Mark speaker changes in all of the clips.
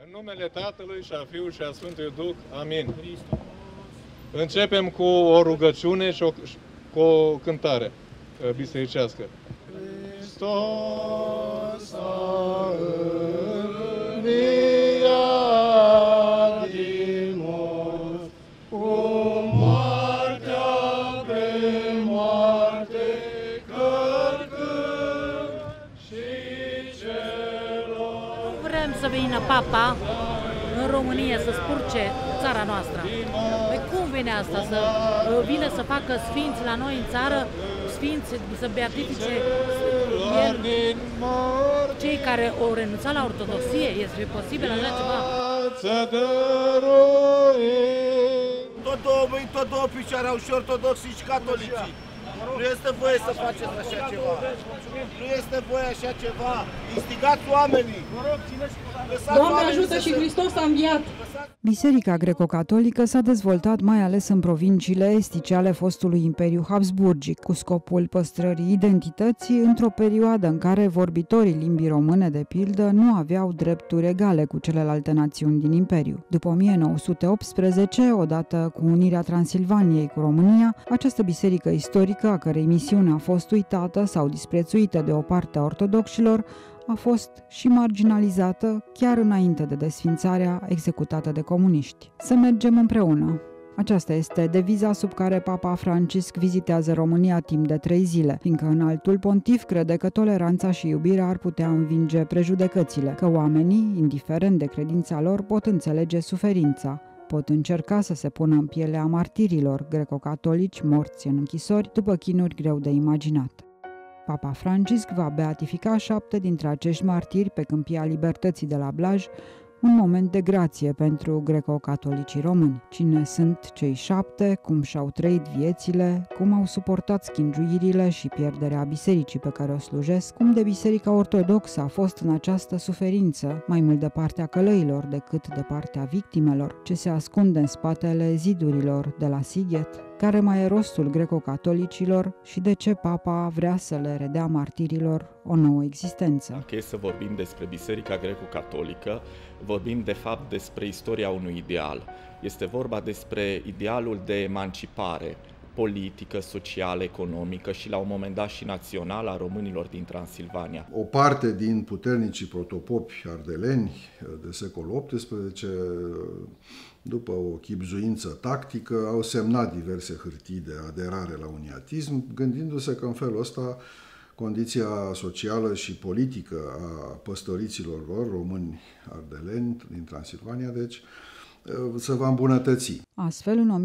Speaker 1: În numele Tatălui și a Fiului și a Sfântului Duh. Amin. Începem cu o rugăciune și cu o cântare bisericească. Hristos a înviat din morți, cu moartea pe moarte călcând și celor.
Speaker 2: Vrem să vină Papa în România să spurce țara noastră. Păi cum vine asta? Să vină să facă sfinți la noi în țară, sfinți, să beatifice cei care au renunțat la ortodoxie? Este posibil așa ceva?
Speaker 3: Tot două mâini, tot două picioare au și ortodoxii și catolicii. Nu este voie să faceți așa ceva. Nu este voie așa ceva. Instigați oamenii.
Speaker 4: Doamne ajută și Hristos a înviat!
Speaker 5: Biserica greco-catolică s-a dezvoltat mai ales în provinciile estice ale fostului Imperiu Habsburgic, cu scopul păstrării identității într-o perioadă în care vorbitorii limbii române, de pildă, nu aveau drepturi egale cu celelalte națiuni din Imperiu. După 1918, odată cu unirea Transilvaniei cu România, această biserică istorică, a cărei misiune a fost uitată sau disprețuită de o parte a ortodoxilor, a fost și marginalizată chiar înainte de desfințarea executată de comuniști. Să mergem împreună. Aceasta este deviza sub care Papa Francisc vizitează România timp de 3 zile, fiindcă înaltul pontif crede că toleranța și iubirea ar putea învinge prejudecățile, că oamenii, indiferent de credința lor, pot înțelege suferința, pot încerca să se pună în pielea martirilor greco-catolici morți în închisori după chinuri greu de imaginat. Papa Francisc va beatifica 7 dintre acești martiri pe Câmpia Libertății de la Blaj, un moment de grație pentru greco-catolicii români. Cine sunt cei 7, cum și-au trăit viețile, cum au suportat schingiuirile și pierderea bisericii pe care o slujesc, cum de Biserica Ortodoxă a fost în această suferință, mai mult de partea călăilor decât de partea victimelor, ce se ascunde în spatele zidurilor de la Sighet, care mai e rostul greco-catolicilor și de ce Papa vrea să le redea martirilor o nouă existență.
Speaker 6: Dacă e să vorbim despre Biserica Greco-Catolică, vorbim de fapt despre istoria unui ideal. Este vorba despre idealul de emancipare politică, socială, economică și la un moment dat și națională a românilor din Transilvania.
Speaker 7: O parte din puternicii protopopi ardeleni de secolul XVIII, după o chibzuință tactică, au semnat diverse hârtii de aderare la uniatism, gândindu-se că în felul ăsta condiția socială și politică a păstoriților lor, români ardeleni din Transilvania, deci, se va îmbunătăți.
Speaker 5: Astfel, în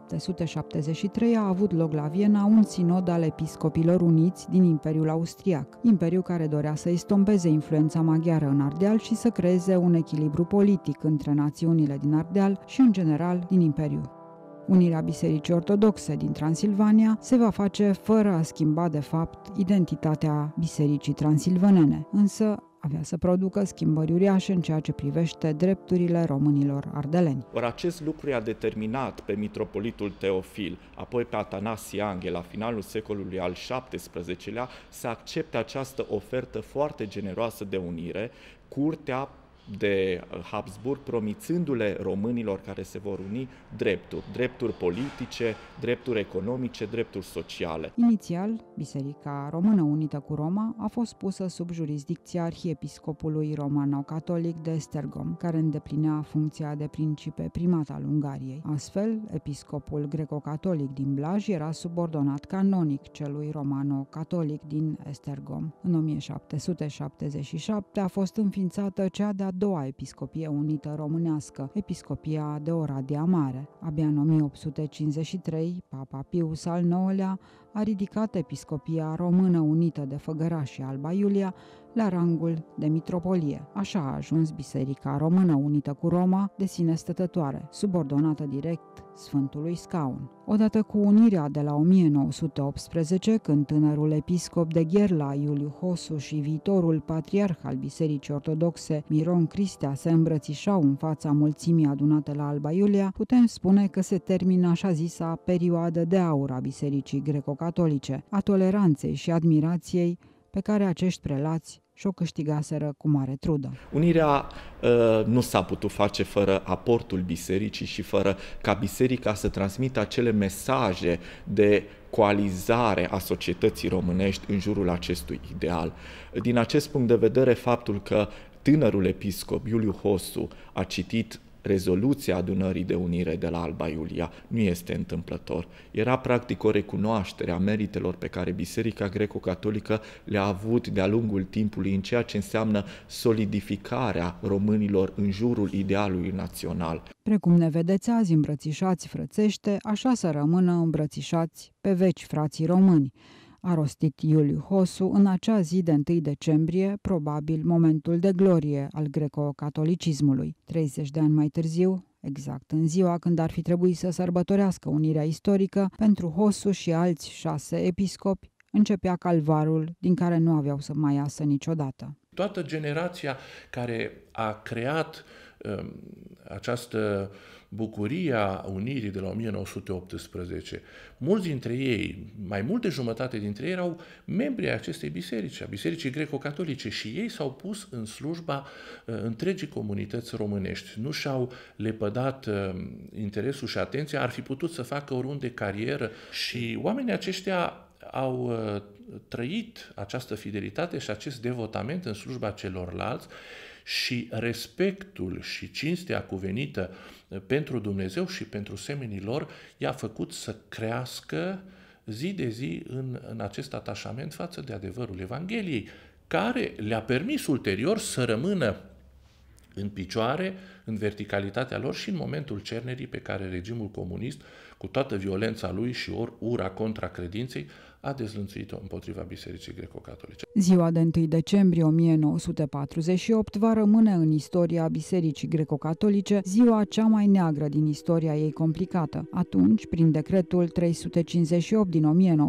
Speaker 5: 1773 a avut loc la Viena un sinod al episcopilor uniți din Imperiul Austriac, imperiu care dorea să estompeze influența maghiară în Ardeal și să creeze un echilibru politic între națiunile din Ardeal și, în general, din Imperiu. Unirea Bisericii Ortodoxe din Transilvania se va face fără a schimba, de fapt, identitatea Bisericii Transilvanene, însă avea să producă schimbări uriașe în ceea ce privește drepturile românilor ardeleni.
Speaker 6: Ori acest lucru i-a determinat pe mitropolitul Teofil, apoi pe Atanasie Anghe, la finalul secolului al XVII-lea, să accepte această ofertă foarte generoasă de unire, curtea de Habsburg promițându-le românilor care se vor uni drepturi politice, drepturi economice, drepturi sociale.
Speaker 5: Inițial, Biserica Română Unită cu Roma a fost pusă sub jurisdicția arhiepiscopului romano-catolic de Esztergom, care îndeplinea funcția de principe primat al Ungariei. Astfel, episcopul greco-catolic din Blaj era subordonat canonic celui romano-catolic din Esztergom. În 1777 a fost înființată cea de-a doua episcopie unită românească, Episcopia de Oradea Mare. Abia în 1853, Papa Pius al IX-lea a ridicat Episcopia Română Unită de Făgăraș și Alba Iulia la rangul de mitropolie. Așa a ajuns Biserica Română Unită cu Roma de sine stătătoare, subordonată direct Sfântului Scaun. Odată cu unirea de la 1918, când tânărul episcop de Gherla, Iuliu Hosu, și viitorul patriarh al Bisericii Ortodoxe, Miron Cristea, se îmbrățișau în fața mulțimii adunate la Alba Iulia, putem spune că se termină așa zisa perioadă de aur a Bisericii Greco-Catolice, a toleranței și admirației pe care acești prelați și o câștigaseră cu mare trudă.
Speaker 6: Unirea nu s-a putut face fără aportul bisericii și fără ca biserica să transmită acele mesaje de coalizare a societății românești în jurul acestui ideal. Din acest punct de vedere, faptul că tânărul episcop Iuliu Hosu a citit rezoluția adunării de unire de la Alba Iulia nu este întâmplător. Era practic o recunoaștere a meritelor pe care Biserica Greco-Catolică le-a avut de-a lungul timpului în ceea ce înseamnă solidificarea românilor în jurul idealului național.
Speaker 5: Precum ne vedeți azi îmbrățișați frățește, așa să rămână îmbrățișați pe veci frații români, a rostit Iuliu Hosu în acea zi de 1 decembrie, probabil momentul de glorie al greco-catolicismului. 30 de ani mai târziu, exact în ziua când ar fi trebuit să sărbătorească unirea istorică, pentru Hosu și alți 6 episcopi, începea calvarul din care nu aveau să mai iasă niciodată.
Speaker 8: Toată generația care a creat această bucurie a unirii de la 1918, mulți dintre ei, mai mult de jumătate dintre ei, erau membri ai acestei biserici, a Bisericii Greco-Catolice, și ei s-au pus în slujba întregii comunități românești. Nu și-au lepădat interesul și atenția, ar fi putut să facă oriunde carieră și oamenii aceștia au trăit această fidelitate și acest devotament în slujba celorlalți și respectul și cinstea cuvenită pentru Dumnezeu și pentru semenii lor i-a făcut să crească zi de zi în acest atașament față de adevărul Evangheliei, care le-a permis ulterior să rămână în picioare, în verticalitatea lor și în momentul cernerii pe care regimul comunist, cu toată violența lui și ura contra credinței, a dezlănțuit-o împotriva Bisericii Greco-Catolice.
Speaker 5: Ziua de 1 decembrie 1948 va rămâne în istoria Bisericii Greco-Catolice ziua cea mai neagră din istoria ei complicată. Atunci, prin decretul 358 din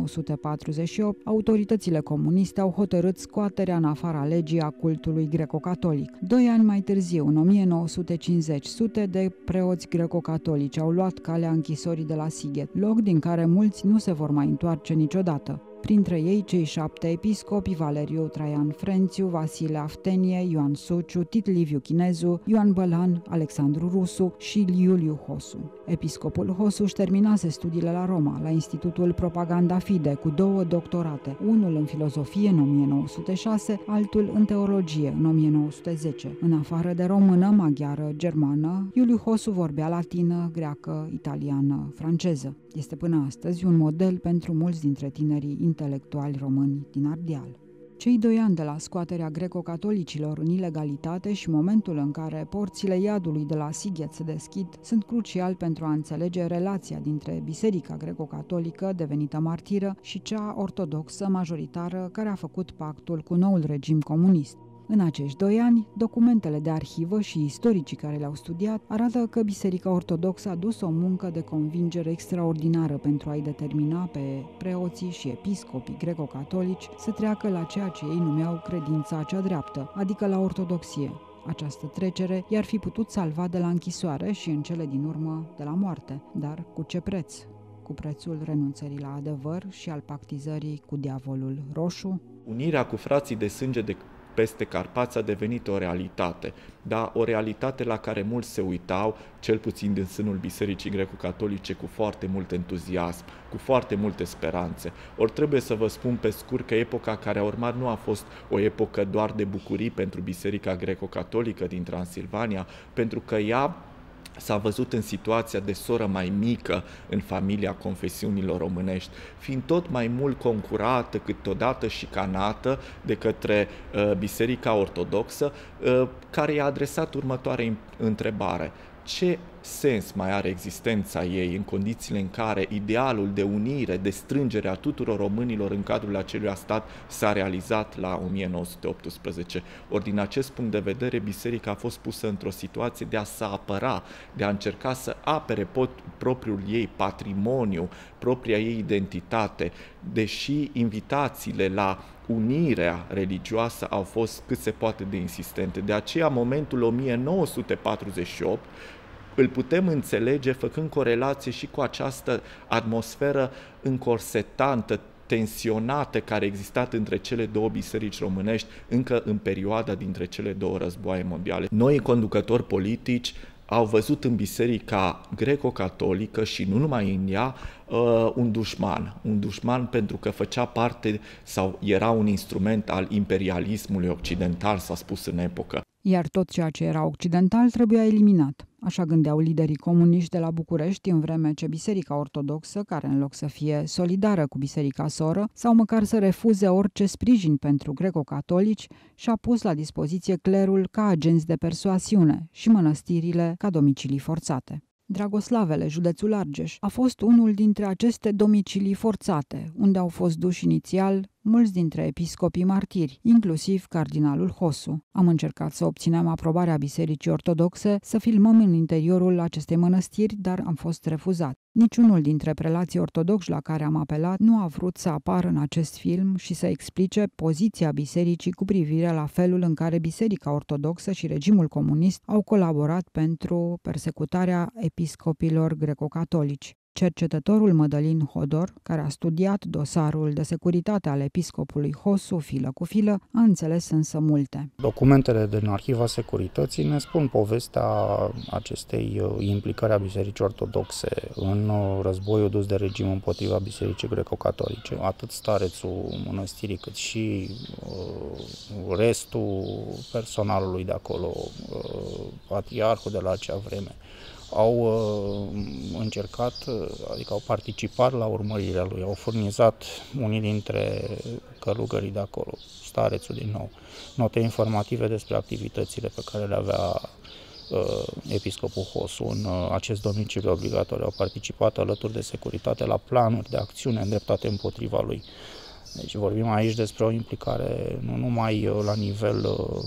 Speaker 5: 1948, autoritățile comuniste au hotărât scoaterea în afara legii a cultului greco-catolic. 2 ani mai târziu, în 1950, sute de preoți greco-catolici au luat calea închisorii de la Sighet, loc din care mulți nu se vor mai întoarce niciodată. Printre ei cei 7 episcopi Valeriu Traian Frențiu, Vasile Aftenie, Ioan Suciu, Tit Liviu Chinezu, Ioan Bălan, Alexandru Rusu și Iuliu Hosu. Episcopul Hosu își terminase studiile la Roma, la Institutul Propaganda Fide, cu 2 doctorate, unul în filozofie în 1906, altul în teologie în 1910. În afară de română, maghiară, germană, Iuliu Hosu vorbea latină, greacă, italiană, franceză. Este până astăzi un model pentru mulți dintre tinerii intelectuali români din Ardeal. Cei 2 ani de la scoaterea greco-catolicilor în ilegalitate și momentul în care porțile iadului de la Sighet se deschid sunt cruciali pentru a înțelege relația dintre Biserica Greco-Catolică, devenită martiră, și cea ortodoxă majoritară care a făcut pactul cu noul regim comunist. În acești 2 ani, documentele de arhivă și istoricii care le-au studiat arată că Biserica Ortodoxă a dus o muncă de convingere extraordinară pentru a-i determina pe preoții și episcopii greco-catolici să treacă la ceea ce ei numeau credința cea dreaptă, adică la ortodoxie. Această trecere i-ar fi putut salva de la închisoare și în cele din urmă de la moarte, dar cu ce preț? Cu prețul renunțării la adevăr și al pactizării cu diavolul roșu?
Speaker 6: Unirea cu frații de sânge de peste Carpați a devenit o realitate, dar o realitate la care mulți se uitau, cel puțin din sânul Bisericii Greco-Catolice, cu foarte mult entuziasm, cu foarte multe speranțe. Ori trebuie să vă spun pe scurt că epoca care a urmat nu a fost o epocă doar de bucurii pentru Biserica Greco-Catolică din Transilvania, pentru că ea s-a văzut în situația de soră mai mică în familia confesiunilor românești, fiind tot mai mult concurată, câteodată șicanată de către Biserica Ortodoxă, care i-a adresat următoarea întrebare: ce sens mai are existența ei în condițiile în care idealul de unire, de strângere a tuturor românilor în cadrul acelui stat s-a realizat la 1918? Ori din acest punct de vedere, Biserica a fost pusă într-o situație de a se apăra, de a încerca să apere propriul ei patrimoniu, propria ei identitate, deși invitațiile la unirea religioasă au fost cât se poate de insistente. De aceea, momentul 1948 îl putem înțelege făcând corelație și cu această atmosferă încorsetantă, tensionată care a existat între cele două biserici românești încă în perioada dintre cele două războaie mondiale. Noi, conducători politici, au văzut în biserica greco-catolică și nu numai în ea un dușman pentru că făcea parte sau era un instrument al imperialismului occidental, s-a spus în epocă.
Speaker 5: Iar tot ceea ce era occidental trebuia eliminat. Așa gândeau liderii comuniști de la București, în vreme ce Biserica Ortodoxă, care în loc să fie solidară cu Biserica Soră, sau măcar să refuze orice sprijin pentru greco-catolici, și-a pus la dispoziție clerul ca agenți de persoasiune și mănăstirile ca domicilii forțate. Dragoslavele, județul Argeș, a fost unul dintre aceste domicilii forțate, unde au fost duși inițial mulți dintre episcopii martiri, inclusiv cardinalul Hosu. Am încercat să obținem aprobarea Bisericii Ortodoxe să filmăm în interiorul acestei mănăstiri, dar am fost refuzat. Niciunul dintre prelații ortodoxi la care am apelat nu a vrut să apară în acest film și să explice poziția bisericii cu privire la felul în care Biserica Ortodoxă și regimul comunist au colaborat pentru persecutarea episcopilor greco-catolici. Cercetătorul Mădălin Hodor, care a studiat dosarul de securitate al episcopului Hosu filă cu filă, a înțeles însă multe.
Speaker 9: Documentele din Arhiva Securității ne spun povestea acestei implicări a Bisericii Ortodoxe în războiul dus de regim împotriva Bisericii Greco-Catolice. Atât starețul mănăstirii cât și restul personalului de acolo, patriarhul de la acea vreme, au încercat, adică au participat la urmărirea lui, au furnizat unii dintre călugării de acolo, starețul din nou, note informative despre activitățile pe care le avea episcopul Hosu în acest domiciliu obligatoriu. Au participat alături de securitate la planuri de acțiune îndreptate împotriva lui. Deci vorbim aici despre o implicare nu numai la nivel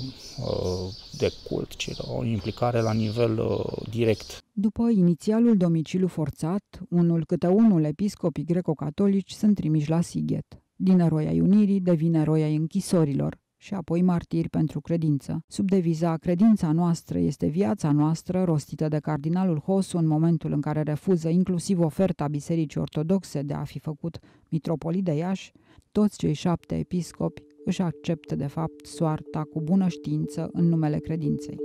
Speaker 9: de cult, ci o implicare la nivel direct.
Speaker 5: După inițialul domiciliu forțat, unul câte unul episcopii greco-catolici sunt trimiși la Sighet. Din eroi ai unirii devin eroi ai închisorilor și apoi martiri pentru credință. Sub deviza "Credința noastră este viața noastră", rostită de cardinalul Hosu în momentul în care refuză inclusiv oferta Bisericii Ortodoxe de a fi făcut mitropolit de Iași, toți cei 7 episcopi își acceptă de fapt soarta cu bună știință în numele credinței.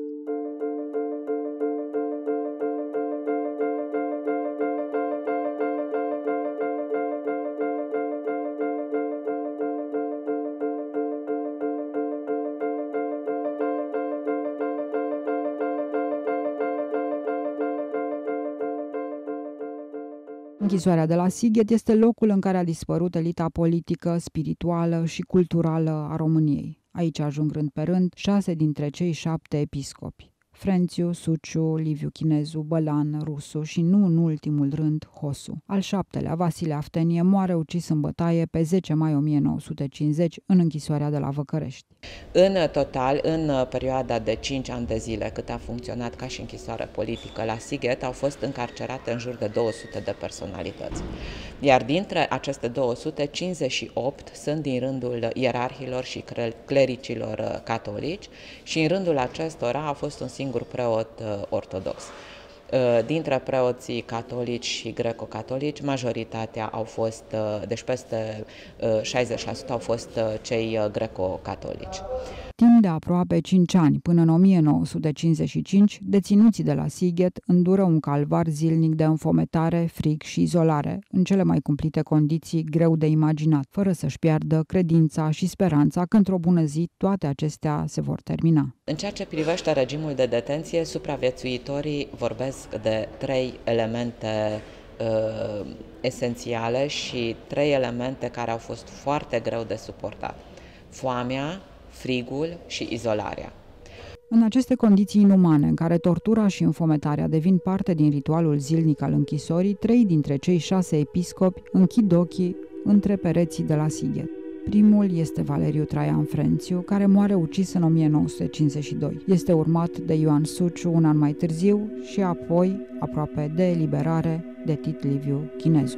Speaker 5: Închisoarea de la Sighet este locul în care a dispărut elita politică, spirituală și culturală a României. Aici ajung rând pe rând 6 dintre cei 7 episcopi: Frențiu, Suciu, Liviu Chinezu, Bălan, Rusu și nu în ultimul rând Hosu. Al 7-lea, Vasile Aftenie, moare ucis în bătaie pe 10 mai 1950 în închisoarea de la Văcărești.
Speaker 10: În total, în perioada de 5 ani de zile cât a funcționat ca și închisoare politică la Sighet, au fost încarcerate în jur de 200 de personalități. Iar dintre aceste 200, 58 sunt din rândul ierarhilor și clericilor catolici și în rândul acestora a fost un singur preot ortodox. Dintre preoții catolici și greco-catolici, majoritatea au fost, deci peste 60% au fost cei greco-catolici.
Speaker 5: Timp de aproape 5 ani, până în 1955, deținuții de la Sighet îndură un calvar zilnic de înfometare, frig și izolare, în cele mai cumplite condiții greu de imaginat, fără să-și piardă credința și speranța că într-o bună zi toate acestea se vor termina.
Speaker 10: În ceea ce privește regimul de detenție, supraviețuitorii vorbesc de 3 elemente esențiale și 3 elemente care au fost foarte greu de suportat: foamea, frigul și izolarea.
Speaker 5: În aceste condiții inumane, în care tortura și înfometarea devin parte din ritualul zilnic al închisorii, 3 dintre cei 6 episcopi închid ochii între pereții de la Sighet. Primul este Valeriu Traian Frențiu, care moare ucis în 1952. Este urmat de Ioan Suciu un an mai târziu și apoi, aproape de eliberare, de Tit Liviu Chinezu.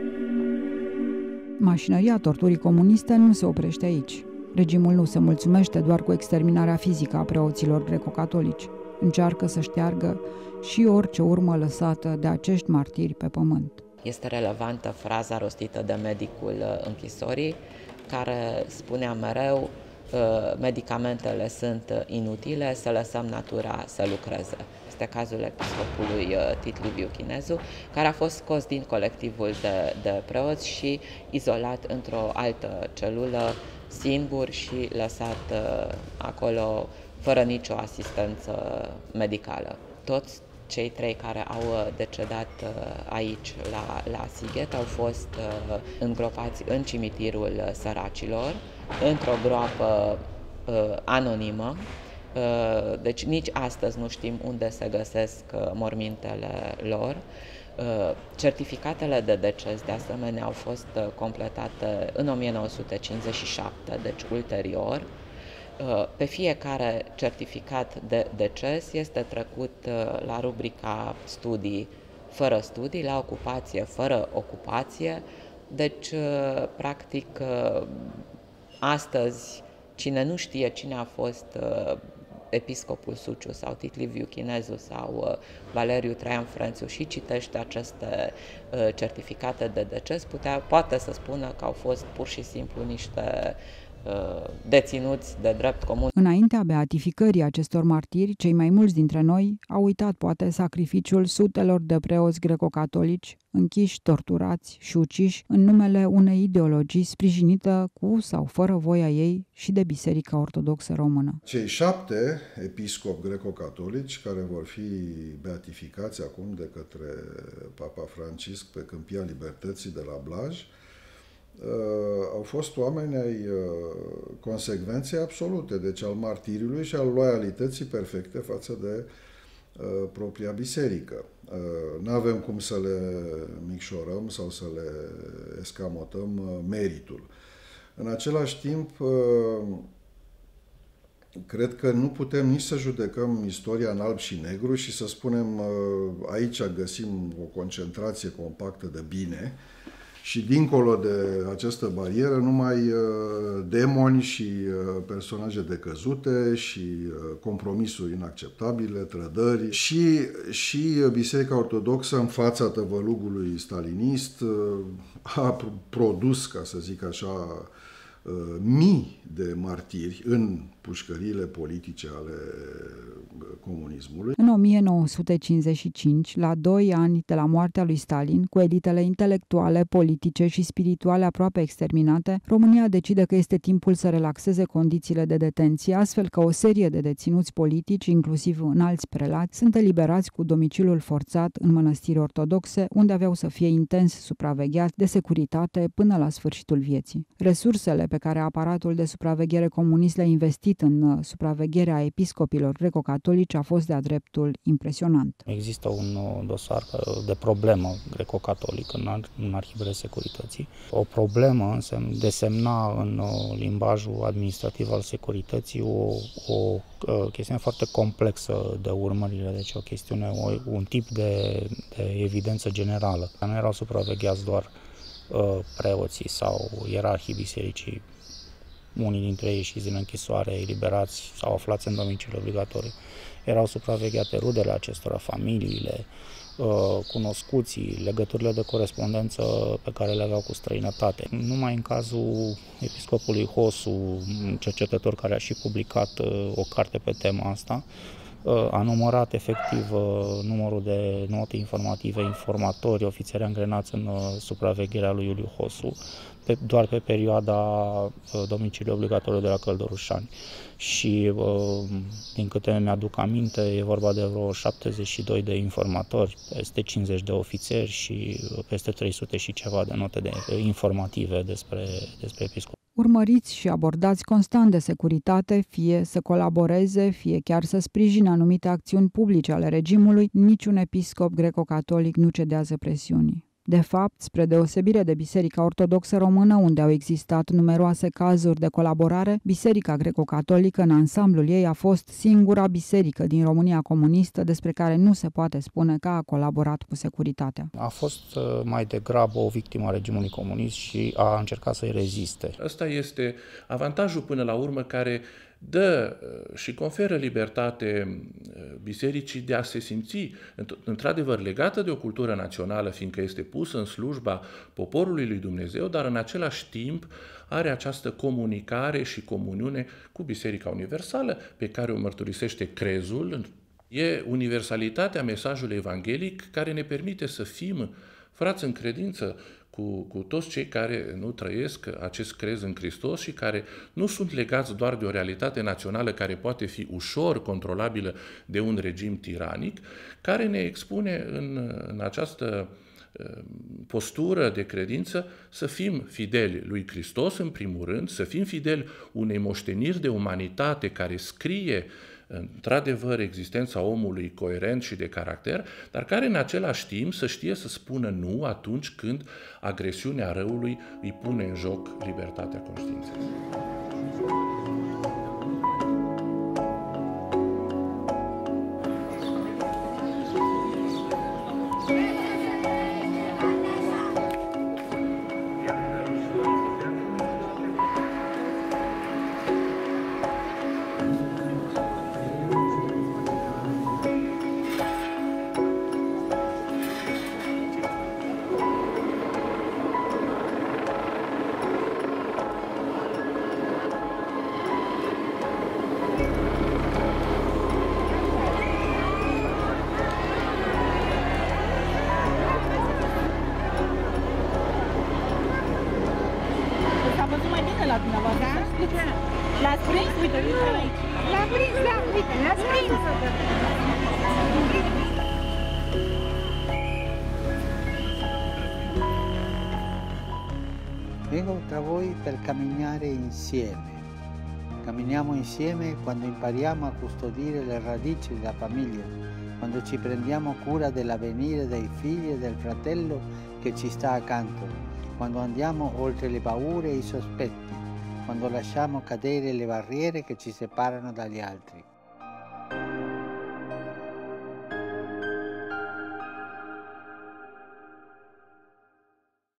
Speaker 5: Mașinăria torturii comuniste nu se oprește aici. Regimul nu se mulțumește doar cu exterminarea fizică a preoților greco-catolici. Încearcă să șteargă și orice urmă lăsată de acești martiri pe pământ.
Speaker 10: Este relevantă fraza rostită de medicul închisorii, care spunea mereu: medicamentele sunt inutile, să lăsăm natura să lucreze. Este cazul episcopului Tit Liviu Chinezu, care a fost scos din colectivul de preoți și izolat într-o altă celulă, singur și lăsat acolo fără nicio asistență medicală. Toți cei trei care au decedat aici la Sighet au fost îngropați în cimitirul săracilor, într-o groapă anonimă. Deci nici astăzi nu știm unde se găsesc mormintele lor. Certificatele de deces, de asemenea, au fost completate în 1957, deci ulterior. Pe fiecare certificat de deces este trecut la rubrica studii fără studii, la ocupație fără ocupație. Deci, practic, astăzi, cine nu știe cine a fost episcopul Suciu sau Tit Liviu Chinezu sau Valeriu Traian Frânțiu și citește aceste certificate de deces, poate să spună că au fost pur și simplu niște deținuți de drept comun.
Speaker 5: Înaintea beatificării acestor martiri, cei mai mulți dintre noi au uitat poate sacrificiul sutelor de preoți greco-catolici, închiși, torturați și uciși în numele unei ideologii sprijinită cu sau fără voia ei și de Biserica Ortodoxă Română.
Speaker 7: Cei 7 episcopi greco-catolici care vor fi beatificați acum de către Papa Francisc pe Câmpia Libertății de la Blaj au fost oameni ai consecvenței absolute, deci al martiriului și al loialității perfecte față de propria biserică. Nu avem cum să le micșorăm sau să le escamotăm meritul. În același timp, cred că nu putem nici să judecăm istoria în alb și negru și să spunem aici găsim o concentrație compactă de bine și dincolo de această barieră numai demoni și personaje decăzute și compromisuri inacceptabile, trădări și Biserica Ortodoxă în fața tăvălugului stalinist a produs, ca să zic așa, mii de martiri în pușcăriile politice ale comunismului.
Speaker 5: În 1955, la 2 ani de la moartea lui Stalin, cu elitele intelectuale, politice și spirituale aproape exterminate, România decide că este timpul să relaxeze condițiile de detenție, astfel că o serie de deținuți politici, inclusiv înalți prelați, sunt eliberați cu domiciliul forțat în mănăstiri ortodoxe, unde aveau să fie intens supravegheați de securitate până la sfârșitul vieții. Resursele pe care aparatul de supraveghere comunist le-a investit în supravegherea episcopilor greco-catolici a fost de-a dreptul impresionant.
Speaker 9: Există un dosar de problemă greco-catolic în arhivele securității. O problemă desemna în limbajul administrativ al securității o chestiune foarte complexă de urmărire, deci o chestiune, un tip de evidență generală. Nu erau supravegheați doar preoții sau ierarhii bisericii, unii dintre ei ieșiți din închisoare, eliberați sau aflați în domiciliu obligatoriu. Erau supravegheate rudele acestora, familiile, cunoscuții, legăturile de corespondență pe care le aveau cu străinătate. Numai în cazul episcopului Hosu, cercetător care a și publicat o carte pe tema asta, a numărat efectiv numărul de note informative, informatori, ofițeri angrenați în supravegherea lui Iuliu Hosu, doar pe perioada domiciliului obligatoriu de la Căldărușani. Și, din câte mi-aduc aminte, e vorba de vreo 72 de informatori, peste 50 de ofițeri și peste 300 și ceva de note informative despre episcop.
Speaker 5: Urmăriți și abordați constant de securitate, fie să colaboreze, fie chiar să sprijine anumite acțiuni publice ale regimului, niciun episcop greco-catolic nu cedează presiunii. De fapt, spre deosebire de Biserica Ortodoxă Română, unde au existat numeroase cazuri de colaborare, Biserica Greco-Catolică în ansamblul ei a fost singura biserică din România comunistă despre care nu se poate spune că a colaborat cu securitatea.
Speaker 9: A fost mai degrabă o victimă a regimului comunist și a încercat să-i reziste.
Speaker 8: Ăsta este avantajul până la urmă care dă și conferă libertate bisericii de a se simți într-adevăr legată de o cultură națională, fiindcă este pusă în slujba poporului lui Dumnezeu, dar în același timp are această comunicare și comuniune cu Biserica Universală, pe care o mărturisește crezul. E universalitatea mesajului evanghelic care ne permite să fim frați în credință cu toți cei care nu trăiesc acest crez în Hristos și care nu sunt legați doar de o realitate națională care poate fi ușor controlabilă de un regim tiranic, care ne expune în această postură de credință să fim fideli lui Hristos în primul rând, să fim fideli unei moșteniri de umanitate care scrie într-adevăr existența omului coerent și de caracter, dar care în același timp să știe să spună nu atunci când agresiunea răului îi pune în joc libertatea conștiinței.
Speaker 11: la dumneavoastră. Da? L-ați prins? Uite, uite aici. L-am prins, da, uite, l-ați prins.
Speaker 12: Vengo tra voi per camminare insieme. Camminiamo insieme quando impariamo a custodire le radici della famiglia, quando ci prendiamo cura dell'avvenire dei figli e del fratello che ci sta accanto, quando andiamo oltre le paure e i sospetti, quando lasciamo cadere le barriere che ci separano dagli altri.